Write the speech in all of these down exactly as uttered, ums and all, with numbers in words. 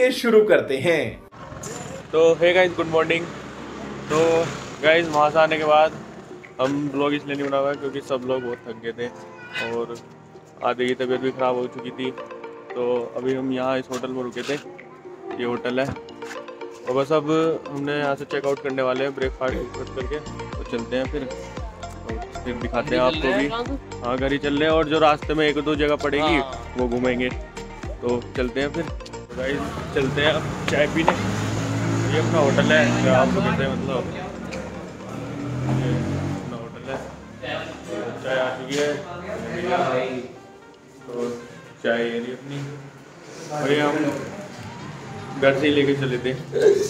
चलिए शुरू करते हैं। तो हे गाइस, गुड मॉर्निंग। तो गाइस वहाँ से आने के बाद हम ब्लॉग इसलिए नहीं बना हुआ क्योंकि सब लोग बहुत थक गए थे और आधे की तबीयत भी ख़राब हो चुकी थी। तो अभी हम यहाँ इस होटल में रुके थे, ये होटल है। और बस अब हमने यहाँ से चेकआउट करने वाले हैं ब्रेकफास्ट करके, तो चलते हैं फिर और फिर दिखाते हैं आपको भी। हाँ, घर ही चल रहे हैं और जो रास्ते में एक दो जगह पड़ेगी वो घूमेंगे, तो चलते हैं फिर। तो गाइस चलते हैं अब चाय पीने। ये अपना होटल है जो आप लोग कहते हैं, मतलब ये अपना होटल है। तो चाय आ चुकी है, तो चाय ये रही अपनी, और ये हम घर से ही लेके चले थे।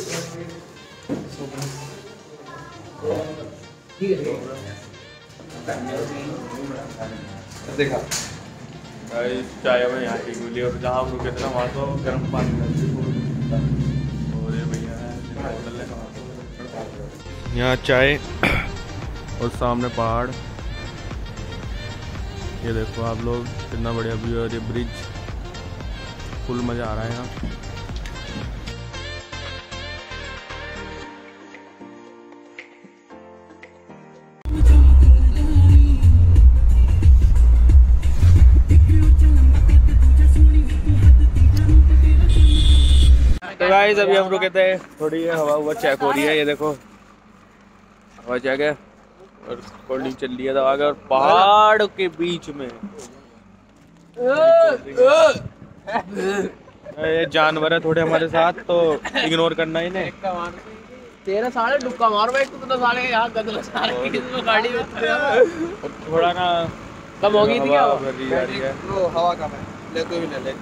देखा चाय हमें यहाँ की मिली और जहाँ हम रुके थे ना वहाँ तो गर्म पानी और ये भैया है होटल है, यहाँ चाय और सामने पहाड़। ये देखो आप लोग, कितना बढ़िया व्यू है। ये ब्रिज, फुल मज़ा आ रहा है यहाँ। तो गाइस अभी हम रुके थे, थोड़ी हवा हुआ चेक हो रही है। ये देखो हवा चेक है और कोल्ड चल रही है दवा के, और पहाड़ के बीच में ये जानवर है थोड़े हमारे साथ, तो इग्नोर करना ही नहीं। तेरा साले डुक्का मार भाई, तू तो साले यहाँ गदला साले किसी गाड़ी में थोड़ा ना कम हो गई थी क्या? वो हवा कम है, ले तू भी ले ले।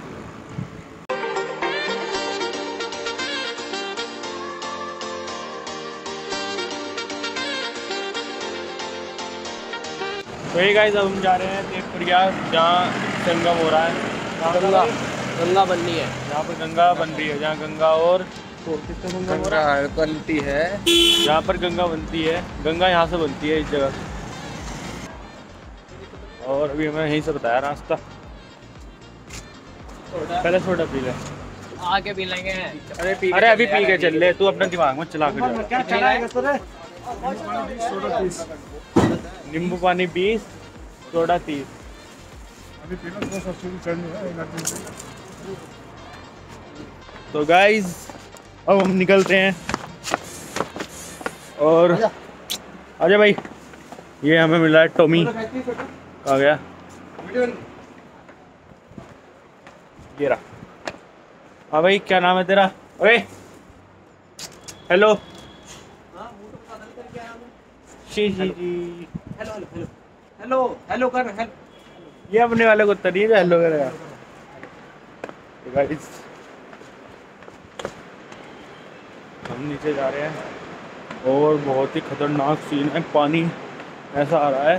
तो ये गाइस अब हम जा रहे हैं देवपुरिया, जहाँ संगम हो रहा है। गंगा गंगा बन रही है, जहाँ पर गंगा बन रही है, जहाँ गंगा और गंगा बनती है, जहाँ पर गंगा बनती है। गंगा यहाँ से बनती है इस जगह से। और अभी हमें यहीं से बताया रास्ता। पहले सोडा पी ले, आके पी लेंगे। अरे पी अरे अभी पी के चल ले, तू अपना दिमाग मत चला कर। नींबू पानी बीस, सोडा तीस। तो गाइस अब हम निकलते हैं और आजा भाई। ये हमें मिला है टॉमी। कहाँ गया ये रहा। हाँ भाई, क्या नाम है तेरा? ओए हेलो। जी जी जी हेलो हेलो हेलो हेलो कर हेलो। ये अपने वाले को तरीके से हेलो करेगा। गाइस हम नीचे जा रहे हैं और बहुत ही खतरनाक सीन है, पानी ऐसा आ रहा है।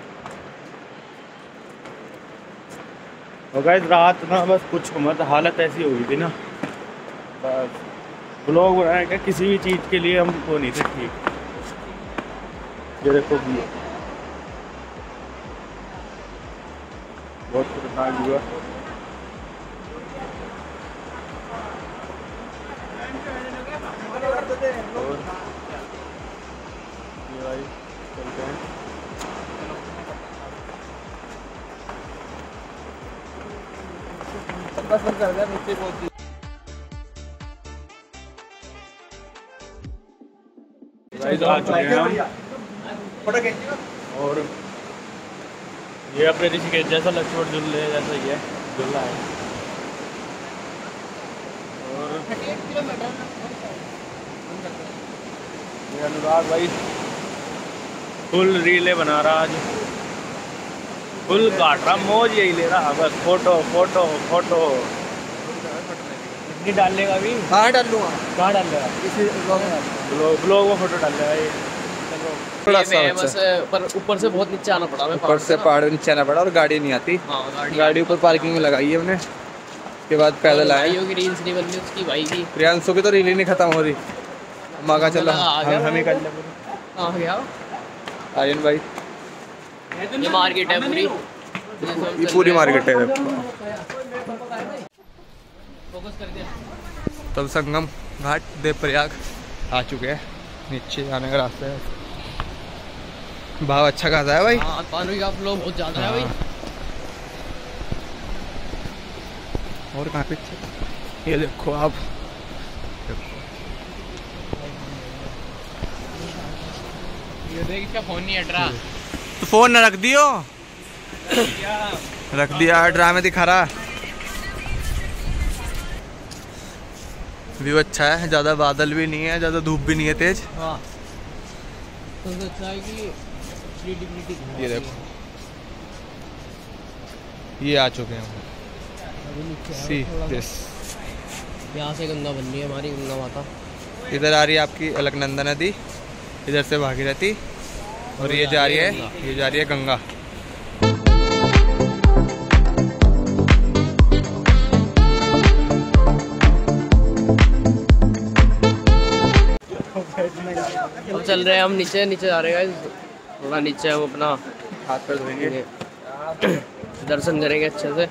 और गाइस रात ना बस कुछ मत हालत ऐसी हो गई थी ना, बस ब्लॉग बनाएगा किसी भी चीज़ के लिए हम वो नहीं थे ठीक। ये देखो भी बहुत खतरनाक हुआ। और ये भाई चलते हैं। बस बस कर गया नीचे पहुंच। गाइस आ चुके हैं हम और ये अपने ऋषिकेश जैसा लक्ष्मण झूले जैसा ही है, झूला है। और ये अनुराग भाई फुल रीले बना रहा, आज फुल काट रहा, मौज यही ले रहा बस। फोटो फोटो फोटो इतनी डाल लेगा अभी? हाँ डाल लूँगा। कहाँ डाल लेगा? इसी ब्लॉग ब्लॉग में फोटो डाल लेगा ये। थोड़ा सा बस पर ऊपर से बहुत नीचे आना पड़ा, ऊपर से पहाड़ नीचे आना पड़ा और गाड़ी नहीं आती। हाँ, गाड़ी, गाड़ी ऊपर पार्किंग में लगाई है हमने, उसके बाद पैदल आए। भाइयों की रील्स नहीं बन रही उसकी भाई की। प्रियांशु की तो रील ही नहीं खत्म हो रही। मांगा चलो हम हमें कर ले आ गया आर्यन भाई। ये मार्केट है पूरी, ये पूरी मार्केट है। फोकस कर दिया। तो अब संगम घाट देवप्रयाग आ चुके हैं, नीचे जाने का रास्ता है। भाव अच्छा खासा है भाई। हाँ, पानी का फ्लो बहुत ज़्यादा है भाई। और कहाँ पे ये देखो आप, ये देख क्या फोन नहीं हट रहा। तो फोन न रख दियो, रख दिया, ड्रामे दिखा रहा। व्यू अच्छा है, ज़्यादा बादल भी नहीं है, ज़्यादा धूप भी नहीं है तेज। हाँ, तो अच्छा है कि ये देखो ये आ चुके हैं सी दिस। यहाँ से गंगा बन रही है हमारी गंगा माता। इधर आ रही है आपकी अलकनंदा नदी, इधर से भागीरथी, और ये जा रही है, ये जा रही है गंगा। अब चल रहे हैं हम नीचे, नीचे जा रहे हैं, थोड़ा नीचे हम अपना हाथ पैर धोएंगे, दर्शन करेंगे अच्छे से।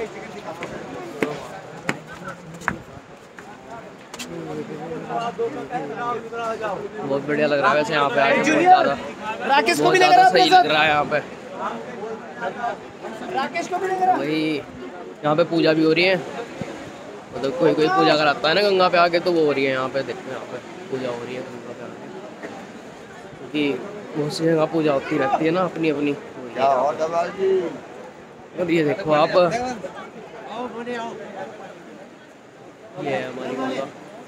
बहुत बढ़िया लग रहा है वैसे यहाँ पे आके, बहुत ज़्यादा राकेश को भी लग रहा है, सही लग रहा है यहाँ पे। राकेश को भी लग रहा है वही। यहाँ पे पूजा भी हो रही है, मतलब कोई कोई पूजा कराता है ना गंगा पे आके, तो वो हो रही है यहाँ पे। देखो यहाँ पे पूजा हो रही है गंगा पे आके, क्योंकि बहुत सी जगह पूजा होती रहती है ना अपनी अपनी। और ये देखो आप, ये है हमारी गंगा।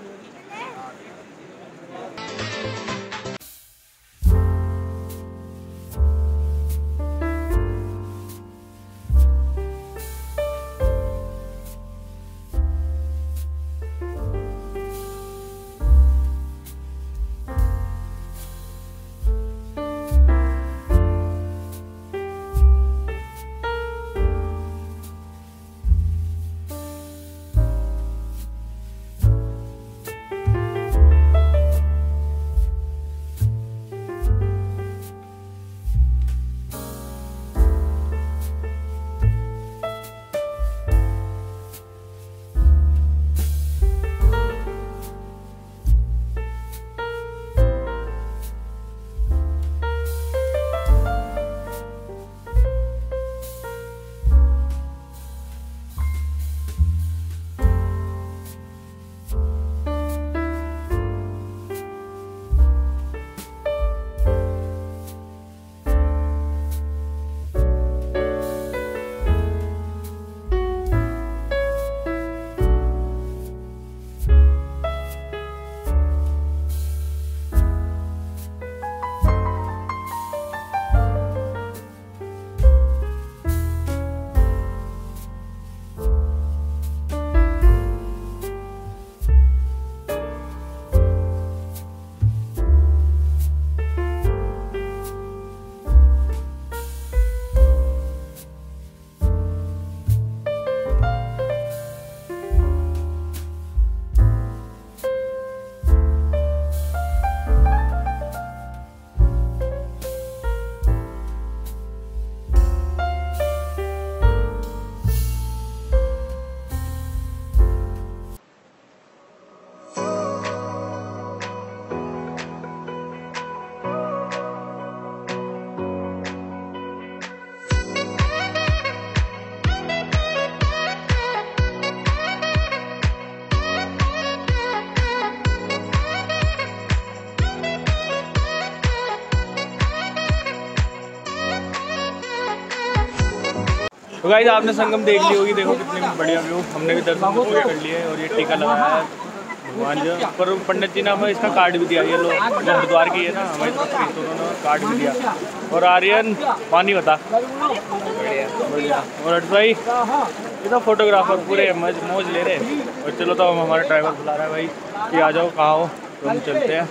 तो गाइस आपने संगम देख ली होगी, देखो कितनी बढ़िया व्यू। हमने भी दर्शन पूरे कर लिए और ये टीका लगाया है भगवान जी पर। पंडित जी ने हमें इसका कार्ड भी दिया, ये लोग हरिद्वार की है ना हमारी तरफ की, तो उन्होंने कार्ड भी दिया। और आर्यन पानी बता बढ़िया। और हट भाई ये तो फोटोग्राफर पूरे मज मौज ले रहे। और चलो तो हम हमारा ड्राइवर बुला रहा है भाई कि आ जाओ, कहाँ हो, तो हम चलते हैं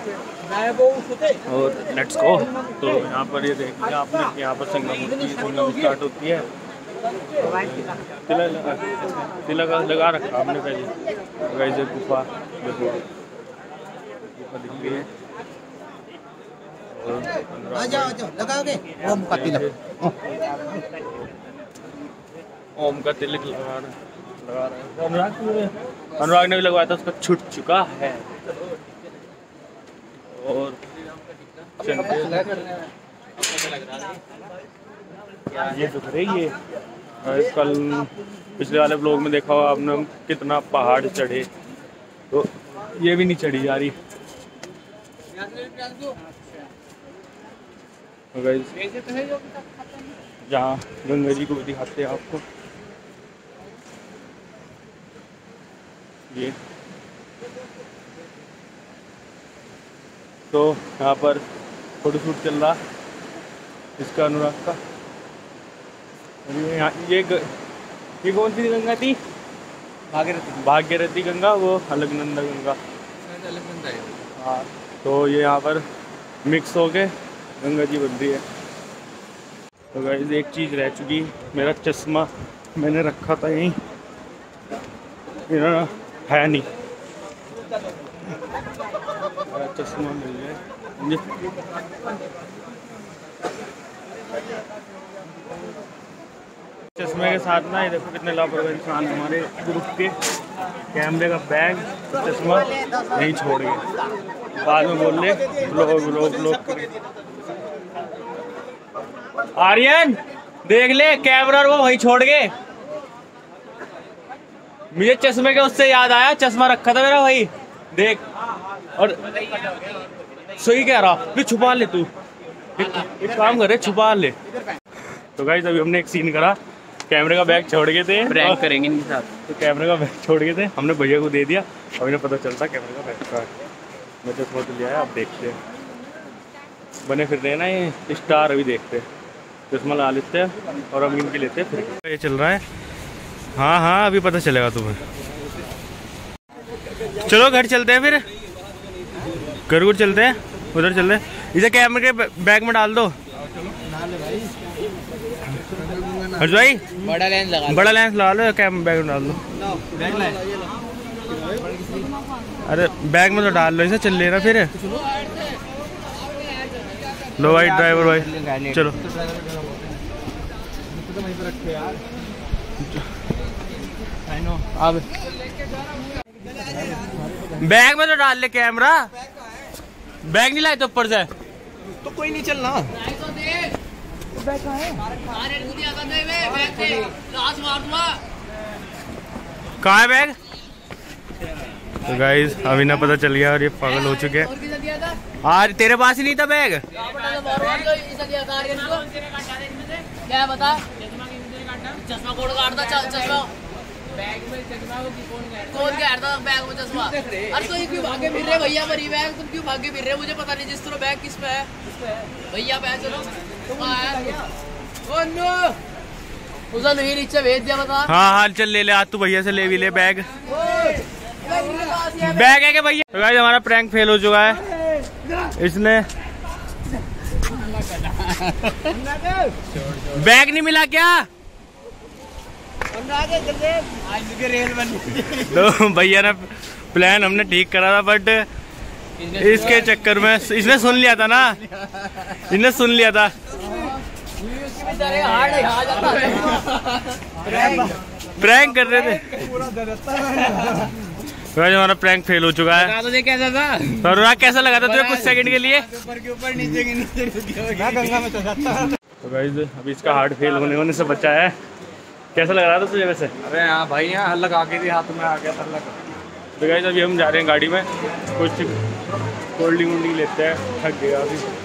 और लेट्स गो। तो यहाँ पर ये देख लिया आपने, यहाँ पर संगम होती है, संगम स्टार्ट होती है। तिलक लगा तिलक लगा रखा हमने पहले। गाइस ये गुफा देखो, गुफा दिख रही है। आ जाओ जाओ लगाओगे ओम का तिलक। ओम का तिलक लगा रहा। लगा रहा है अनुराग। अनुराग ने भी लगवाया था, उसका छूट चुका है। और ये तो करे ये कल पिछले वाले ब्लॉग में देखा होगा आपने, हम कितना पहाड़ चढ़े, तो ये भी नहीं चढ़ी जा रही। जहाँ गंगा जी को भी दिखाते हैं आपको, ये तो यहाँ पर फोटोशूट चल रहा इसका, अनुराग का। ये यहाँ ये ग, ये कौन सी गंगा थी? भागीरथी। भागीरथी गंगा, वो अलकनंदा गंगा। हाँ, तो ये यहाँ पर मिक्स हो के गंगा जी बन रही है। तो गाइस एक चीज़ रह चुकी, मेरा चश्मा मैंने रखा था यहीं, मेरा है नहीं, मेरा चश्मा मिल जाए। चश्मे के साथ ना ये देखो कितने लापरवाह इंसान हमारे ग्रुप के, कैमरे का बैग चश्मा नहीं छोड़ गए, बाद में बोल ले ब्लॉग ब्लॉग ब्लॉग। आर्यन देख ले कैमरा वो वहीं छोड़ गए। मुझे चश्मे के उससे याद आया, चश्मा रखा था मेरा वही देख, और सही कह रहा भी छुपा ले तू, एक, एक काम करे छुपा ले। तो गाइस अभी हमने एक सीन करा, कैमरे का बैग छोड़ गए थे, प्रैंक करेंगे इनके साथ। तो कैमरे का बैग छोड़ गए थे, हमने भैया को दे दिया, अब इन्हें पता चलता कैमरे का बैग का है। मैं चश्मा तो लिया है, अब देखते हैं, बने फिर रहे हैं ना ये स्टार, अभी देखते हैं, चश्मा ला लेते हैं और हम इनकी लेते हैं फिर। ये चल रहा है, हाँ हाँ अभी पता चलेगा तुम्हें। चलो घर चलते हैं फिर, घर घर चलते हैं, उधर चलते हैं, इसे कैमरे के बैग में डाल दो। हर्ष भाई बड़ा लेंस लगा, बड़ा लेंस लगा लो, कैमरे बैग में डाल दो। अरे बैग में तो डाल लो, इसे चल लेना फिर। लो भाई ड्राइवर भाई चलो। अब बैग में तो डाल ले कैमरा, बैग नहीं लाए तो ऊपर से तो कोई नहीं चलना। कहाँ है बैग? तो गाइस अभी ना पता चल गया और ये पागल हो चुके हैं। आज तेरे पास ही नहीं था बैग? क्या बता, चश्मा कौन काटता? चश्मा बैग में, चश्मा कौन काटता बैग में चश्मा? अरे तो क्यों भागे फिर रहे भैया, मरी बैग तुम क्यों भागे फिर रहे? मुझे पता नहीं, जिस तरह बैग किस पे है भैया पे, चलो उसे नहीं नीचे भेज दिया, बता। हाँ हाँ चल ले ले, आज तू भैया से ले भी ले बैग, बैग है क्या भैया? तो गाइस हमारा प्रैंक फेल हो चुका है, इसने बैग नहीं मिला क्या? तो भैया ने प्लान हमने ठीक करा था, बट इसके चक्कर में इसने सुन लिया था ना, इसने सुन लिया था। प्रैंक कर रहे थे, हमारा प्रैंक फेल हो चुका है। तो कैसा था? अनुराग कैसा लगा था तुझे कुछ सेकंड के लिए? ऊपर के ऊपर नीचे के नीचे गंगा में चल जाता है। तो गाइस अभी इसका हार्ट फेल होने होने से बचा है। कैसा लग रहा था तुझे वैसे? अरे हाँ भाई, यहाँ हल्ला आके थी, हाथ में आ गया था हल्ला। तो गाइस अभी हम जा रहे हैं गाड़ी में, कुछ कोल्ड ड्रिंक वोल्ड ड्रिंक लेते हैं, थक गया अभी।